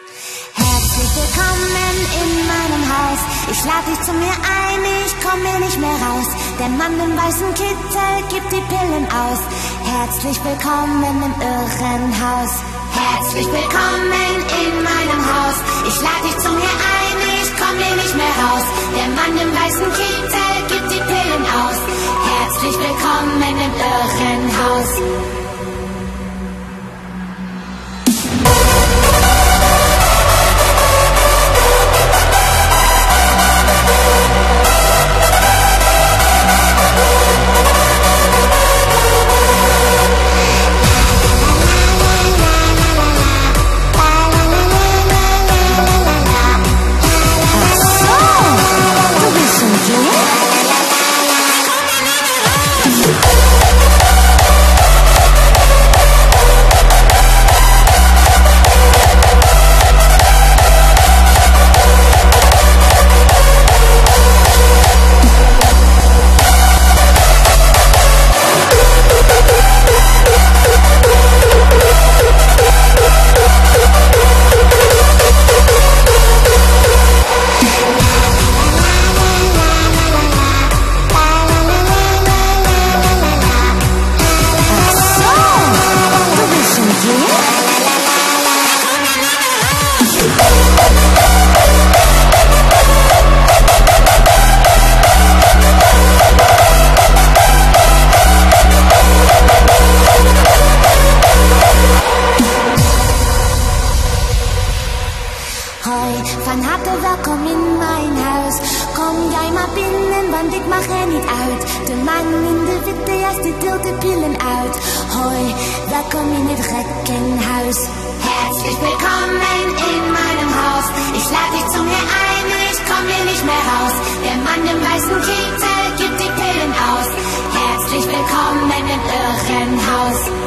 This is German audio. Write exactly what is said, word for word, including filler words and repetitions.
Herzlich willkommen in meinem Haus. Ich lade dich zu mir ein, ich komm hier nicht mehr raus. Der Mann im weißen Kittel gibt die Pillen aus. Herzlich willkommen im Irrenhaus. Herzlich willkommen in meinem Haus. Ich lade dich zu mir ein, ich komm hier nicht mehr raus. Der Mann im weißen Kittel gibt die Pillen aus. Herzlich willkommen im Irrenhaus. Van harte welkom in mijn huis. Kom jij maar binnen, want ik mag er niet uit. De man in de witte jas, die deelt de pillen uit. Hoi, welkom in het Reckenhaus. Herzlich willkommen in meinem Haus. Ich lade dich zu mir ein, ich komm hier nicht mehr raus. Der Mann im weißen Kittel gibt die Pillen aus. Herzlich willkommen im Irrenhaus.